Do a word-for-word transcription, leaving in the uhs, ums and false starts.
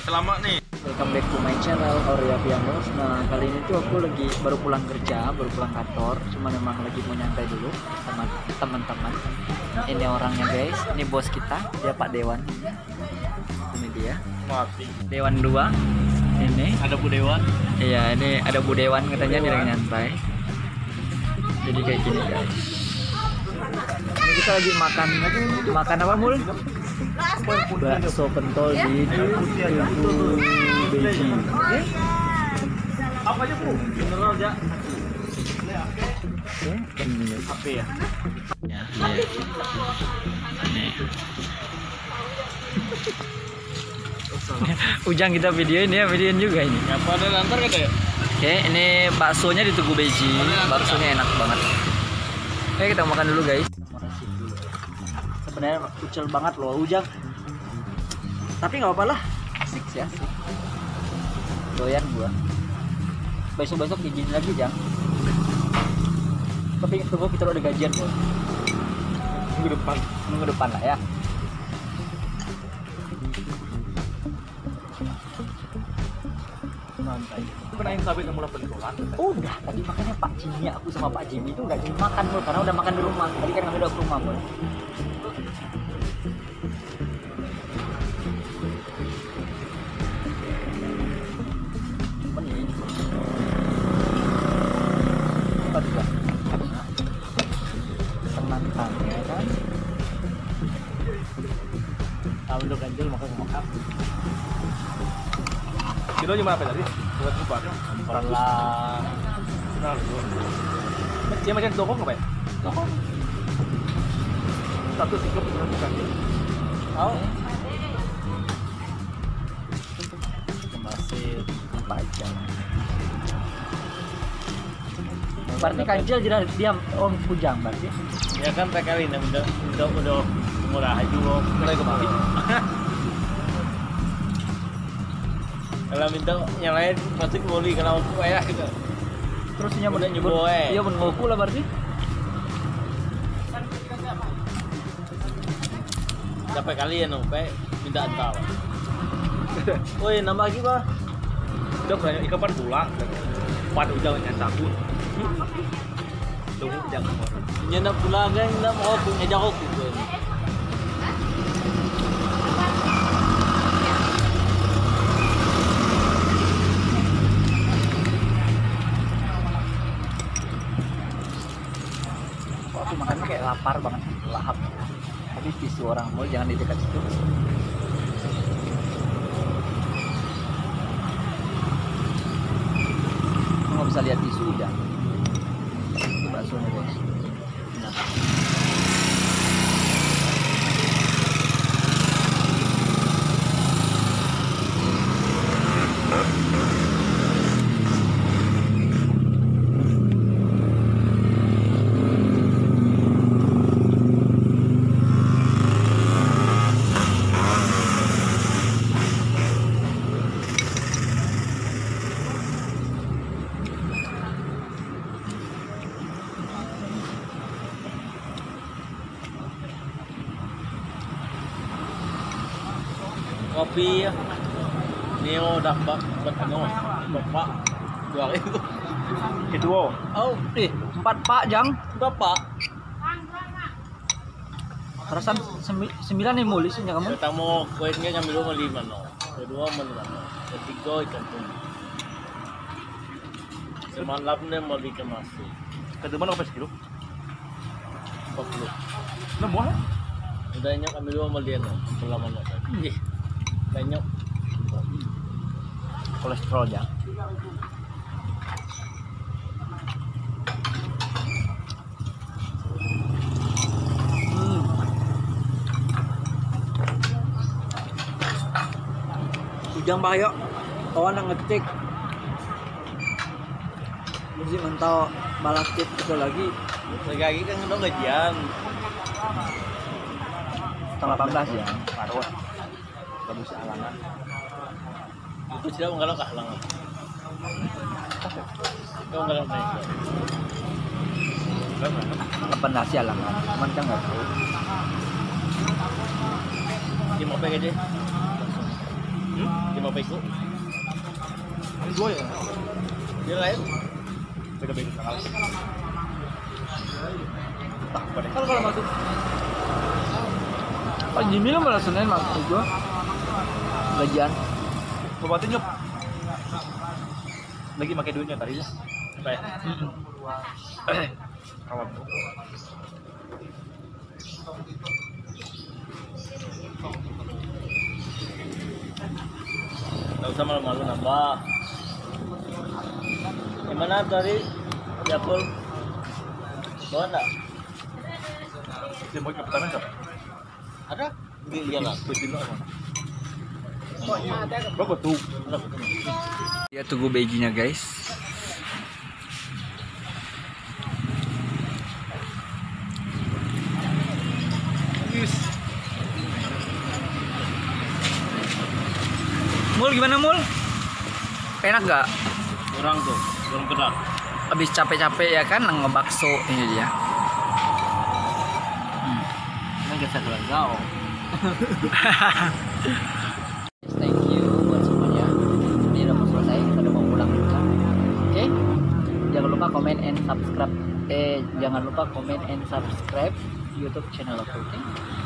selamat nih. Welcome back to my channel Aurea Pianos. Nah kali ini tuh aku lagi baru pulang kerja, baru pulang kantor. Cuma memang lagi mau nyantai dulu sama teman-teman. Ini orangnya guys, ini bos kita, dia Pak Dewan. Ini dia. Mati. Dewan dua. Ini. Ada Bu Dewan. Iya, ini ada Bu Dewan katanya dia lagi nyantai. Jadi kayak gini guys. Ini kita lagi makan, makan apa mul? Bakso pentol di Tugu Beji. Apa aja Bu? Mineral aja. Oke, ini H P ya. ya, ini. Ini. Ujang kita videoin ya, videoin juga ini. Ya pada lantar kata ya. Oke, ini baksonya di Tugu Beji. Baksonya enak banget. Oke, kita makan dulu guys. Sebenarnya kucel banget loh Ujang. Tapi nggak apa-apa lah, asik sih asik. Doyan gua. Besok-besok izin lagi Jang. Tapi tunggu kita ada gajian gua. Minggu depan. Minggu depan lah ya. Santai. Itu pernah yang sabit mulai pentolan. Udah, tadi makanya Pak Jimmy, aku sama Pak Jimmy itu nggak jadi makan mul karena udah makan di rumah. Tadi kan kami udah ke rumah mul. Ini. Apa juga? Tenangkan ya kan. Kalau udah ganjil maka makan. Kilo cuma apa tadi? Buat buat. Pelan. Benar. Dia macam dokong apa ya? Dokong. Satu sikap bukan. Oh. Masih empat jam. Berarti kancil jadi diam om Ujang berarti. Ya kan P K L ini udah udah udah murah juga mulai kembali. Kalau minta yang lain masih boleh kalau aku ya gitu. Terus nyebut nyebut. Iya mun ngoku lah berarti. Sampai kali ya nompe minta antar. Woi nambah lagi pak. Udah banyak ikan pan pulang. Pan udah banyak cabut. Tunggu jangan. Nyenak pulang kan nggak mau aku ngejak aku. Aku makannya kayak lapar banget, lahap. Tapi tisu orang mul jangan di dekat situ. Nggak bisa lihat tisu udah. Itu baksonya guys. Nah. Kopi Neo dapat bertemu bapak dua itu kedua Oh, eh empat pak Jang. bapak Perasaan sembi sembilan nih mul isinya kamu. pertama koinnya ngambil rumah lima no kedua mana ketiga ikan tuna semalamnya mau dikemas kedua mana berapa kilo empat puluh enam buah udah nyok ambil rumah dia no selama no Ih, banyak kolesterol Jang. Hmm. Ujang bayo, kawan yang ngetik. Mesti mentau balakit itu lagi lagi kan udah gajian tanggal delapan belas ya. baru gak bisa halangan itu tidak menggalau kehalangan kau menggalau naik Kapan nasi alangan, cuman kan nggak tahu. dia mau pengen aja Hmm? Lima bego. Ini dua ya. Dia lain. Beda-beda sekali. Tak pada. Kalau kalau masuk. Pak Jimmy lo malah Senin maksud gua. Gajian. Coba tuh nyup. Lagi pakai duitnya tadi ya. Apa ya? Kawan. Nggak usah malu-malu nambah. Gimana tadi? Yapul? Bawa enggak? Dia mau ke pertama enggak? Ada? Di dia lah. Di sini mana? Berapa tuh? Ya tunggu baginya guys. Yes. Mul gimana Mul? Enak gak? Kurang tuh, kurang gerak. Habis capek-capek ya kan ngebakso ini dia. Hmm. Ini kita gerak jauh. Thank you buat semuanya. Ini udah mau selesai, kita udah mau pulang juga. Oke, jangan lupa komen and subscribe. Eh, jangan lupa komen and subscribe YouTube channel aku. Oke.